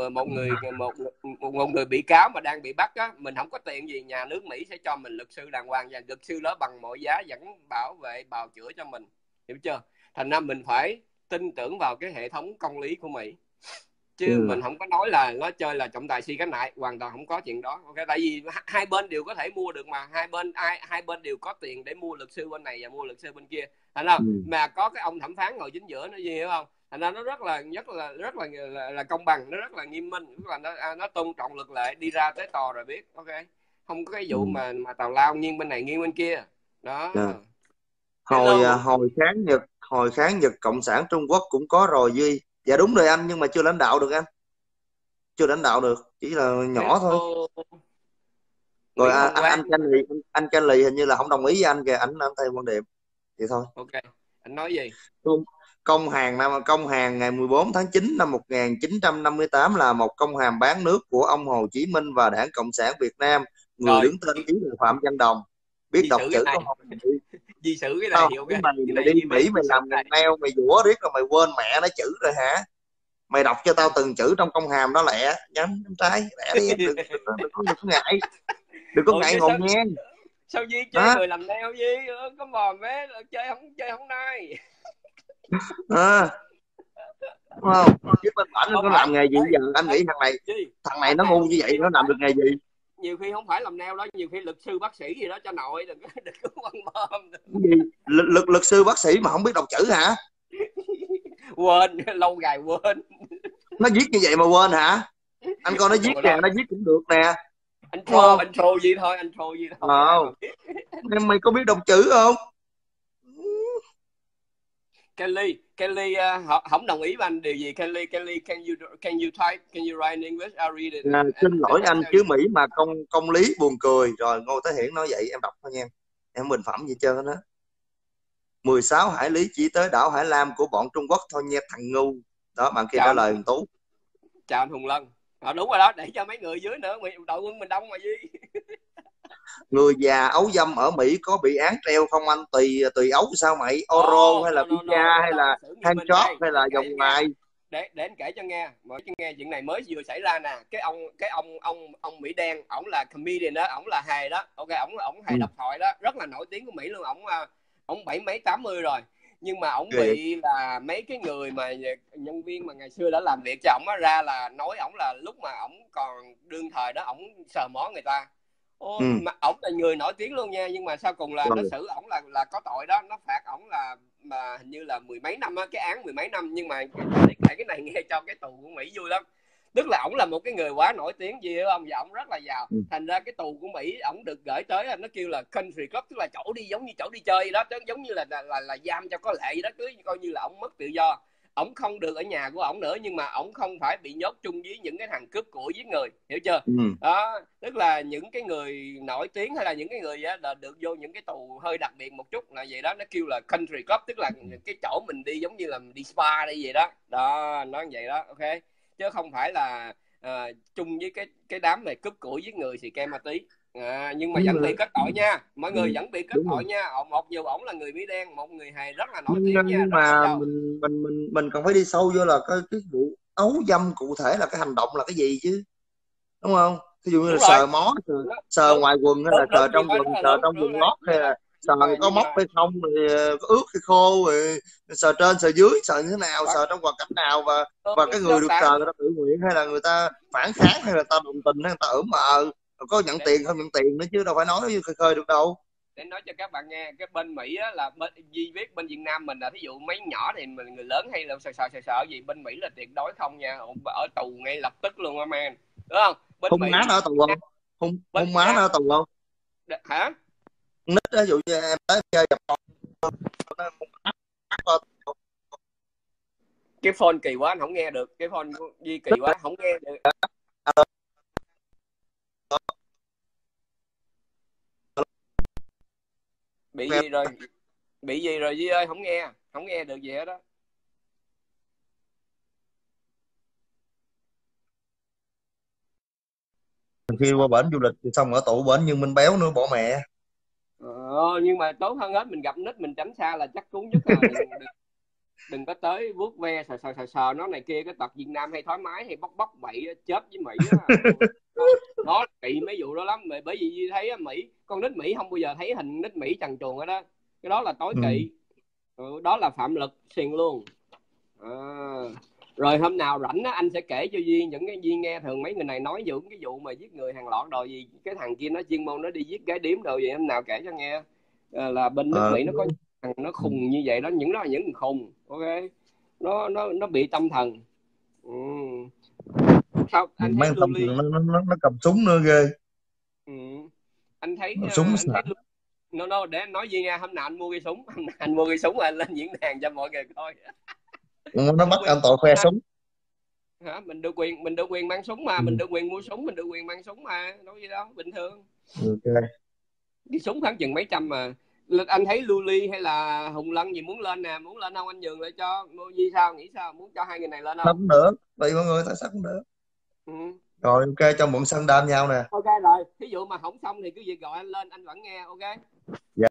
một người bị cáo mà đang bị bắt á, mình không có tiền gì, nhà nước Mỹ sẽ cho mình luật sư đàng hoàng và luật sư đó bằng mọi giá vẫn bảo vệ bào chữa cho mình, hiểu chưa? Thành ra mình phải tin tưởng vào cái hệ thống công lý của Mỹ, chứ mình không có nói là nó chơi là trọng tài si cái nại, hoàn toàn không có chuyện đó. Ok, tại vì hai bên đều có thể mua được mà, hai bên đều có tiền để mua luật sư bên này và mua luật sư bên kia, thành ra mà có cái ông thẩm phán ngồi chính giữa nó gì, hiểu không? Thành ra nó rất là công bằng, nó rất là nghiêm minh, tức là nó tôn trọng luật lệ, đi ra tới tòa rồi biết. Ok, không có cái vụ mà tào lao nghiêng bên này nghiêng bên kia đó. Hồi kháng Nhật Cộng sản Trung Quốc cũng có rồi Duy. Dạ đúng rồi anh, nhưng mà chưa lãnh đạo được anh, chưa lãnh đạo được, chỉ là nhỏ thôi. Rồi anh Kelly hình như là không đồng ý với anh kìa, anh thay quan điểm vậy thôi. Ok, anh nói gì? Công hàm ngày 14 tháng 9 năm 1958 là một công hàm bán nước của ông Hồ Chí Minh và Đảng Cộng sản Việt Nam, người đứng tên ký là Phạm Văn Đồng. Biết đọc chữ có không? Di xử cái này. Okay. Mày đi Mỹ mày làm ngành neo, mày dũa riết rồi mày quên mẹ nó chữ rồi hả? Mày đọc cho tao từng chữ trong công hàm đó lẹ, nhắm trái lẹ đi, đừng có ngại, đừng có ngại ngùng nha. Sao Di chơi người làm neo Di có mò mé chơi không nay. Đúng không? Chứ bên ảnh nó có làm nghề gì giờ anh nghĩ thằng này nó ngu như vậy nó làm được nghề gì? Nhiều khi không phải làm neo đó, nhiều khi luật sư bác sĩ gì đó cho nội, đừng có quăng bom. Luật sư bác sĩ mà không biết đọc chữ hả? Quên, lâu ngày quên. Nó viết như vậy mà quên hả? Anh coi nó viết kìa, nó viết cũng được nè. Anh thô gì thôi. Mày có biết đọc chữ không? Kelly không đồng ý với anh điều gì? Kelly, can you type, can you write in English? I read it. Xin lỗi anh, chứ Mỹ mà công lý buồn cười. Rồi Ngô Thế Hiển nói vậy em đọc thôi nha, em bình phẩm gì trơn đó. 16 hải lý chỉ tới đảo Hải Lam của bọn Trung Quốc thôi nha thằng ngu. Đó, bạn kia trả lời thằng Tú. Chào anh Hùng Lân. Đúng rồi đó, để cho mấy người dưới nữa, đội quân mình đông mà gì. Người già ấu dâm ở Mỹ có bị án treo không anh? Tùy ấu sao mày? Oro hay là visa hay là handjob hay là vòng ngoài? Để anh kể cho nghe chuyện này mới vừa xảy ra nè. Cái ông Mỹ đen, ổng là comedian đó, ổng là hài đó. Ok, ổng hài độc thoại đó, rất là nổi tiếng của Mỹ luôn. Ổng 70 mấy 80 rồi, nhưng mà ổng bị là mấy cái người mà nhân viên mà ngày xưa đã làm việc cho ổng ra là nói ổng là lúc mà ổng còn đương thời đó ổng sờ mó người ta. Mà ổng là người nổi tiếng luôn nha, nhưng mà sau cùng là nó xử ổng là có tội đó, nó phạt ổng là mà hình như là 10 mấy năm á, cái án 10 mấy năm. Nhưng mà để kể cái này nghe cho cái tù của Mỹ vui lắm. Tức là ổng là một cái người quá nổi tiếng gì hiểu không, và ổng rất là giàu. Thành ra cái tù của Mỹ ổng được gửi tới, nó kêu là country club, tức là chỗ đi giống như chỗ đi chơi đó, giống như là giam cho có lệ gì đó, cứ coi như là ổng mất tự do. Ổng không được ở nhà của ổng nữa, nhưng mà ổng không phải bị nhốt chung với những cái thằng cướp của giết người, hiểu chưa? Đó, tức là những cái người nổi tiếng hay là những cái người là được vô những cái tù hơi đặc biệt một chút là vậy đó, nó kêu là country club, tức là cái chỗ mình đi giống như là mình đi spa đây vậy đó. Đó, nói như vậy đó. Ok, chứ không phải là chung với cái đám này cướp của giết người thì kem ma tí. Nhưng mà vẫn bị kết tội nha, mọi người vẫn bị kết tội nha. Một dù ổng là người Mỹ đen, một người hài rất là nổi tiếng nha. Nhưng mà mình còn phải đi sâu vô là cái vụ ấu dâm cụ thể là cái hành động là cái gì chứ, đúng không? ví dụ như là Đúng rồi, sờ mó, sờ đúng ngoài quần hay là đúng sờ đúng, gì trong nói quần, rất là sờ đúng trong đúng quần rồi. lót, hay là sờ có Nhưng móc mà hay không, rồi có ướt hay khô, rồi sờ trên sờ dưới, sờ như thế nào, đó, sờ trong hoàn cảnh nào, và cái người đơn được giản sờ người ta tự nguyện hay là người ta phản kháng hay là người ta đồng tình hay người ta ở mờ, rồi có nhận để tiền không nhận tiền nữa, chứ đâu phải nói như khơi khơi được đâu. để nói cho các bạn nghe, cái bên Mỹ á, là bên Di viết bên Việt Nam mình là thí dụ mấy nhỏ thì mình người lớn hay là sợ gì, bên Mỹ là tuyệt đối không nha, ở tù ngay lập tức luôn á man, đúng không? Bên Hung má Mỹ, nó ở tù không? bên Hung Việt má Nam nó ở tù không? hả? Nít ví dụ như em tới chơi gặp con nó hung má nó Cái phone kỳ quá anh không nghe được, cái phone của Di kỳ quá không nghe được. Bị gì rồi? Bị gì rồi Di ơi? Không nghe được gì hết đó. khi qua bển du lịch thì xong ở tù bển nhưng mình béo nữa bỏ mẹ. Nhưng mà tốt hơn hết mình gặp nít mình tránh xa là chắc cú nhất, à đừng có tới vuốt ve sờ nó này kia, cái tật Việt Nam hay thoải mái hay bóc bóc bậy chết với Mỹ á. Nó kỵ mấy vụ đó lắm mà, bởi vì thấy Mỹ, con nít Mỹ không bao giờ thấy hình nít Mỹ trần truồng ở đó, cái đó là tối Ừ. kỵ. Đó là phạm luật xuyền luôn. à, Rồi hôm nào rảnh á, anh sẽ kể cho Duy những cái Duy nghe thường mấy người này nói vụ cái vụ mà giết người hàng loạt rồi gì, cái thằng kia nó chuyên môn nó đi giết gái điếm rồi gì, hôm nào kể cho nghe. Là bên nước Ờ, Mỹ nó có thằng nó khùng như vậy đó, những đó là những thằng khùng, ok, nó bị tâm thần. Ừ. Sao anh thấy mấy thằng tâm Luli? thường nó cầm súng nữa ghê. Ừ. Anh thấy Súng nó anh thấy xạ. nó để anh nói gì nha, hôm nào anh mua cây súng, hôm nào anh mua cây súng anh lên diễn đàn cho mọi người coi. Nó bắt Quyền anh tội khoe súng. hả? Mình được quyền mang súng mà, Ừ. mình được quyền mua súng, mình được quyền mang súng mà, đâu gì đâu, bình thường. Ok. Cái súng khoảng chừng mấy trăm mà. Anh thấy Luli hay là Hùng Lân gì muốn lên nè, muốn lên không anh nhường lại cho mua gì, sao nghĩ sao, muốn cho hai người này lên Sao không? cũng được, tùy mọi người, tại sao cũng được. Ừ. Rồi ok, cho mượn sân đan nhau nè. Ok rồi, thí dụ mà không xong thì cứ việc gọi anh lên, anh vẫn nghe, ok. Dạ.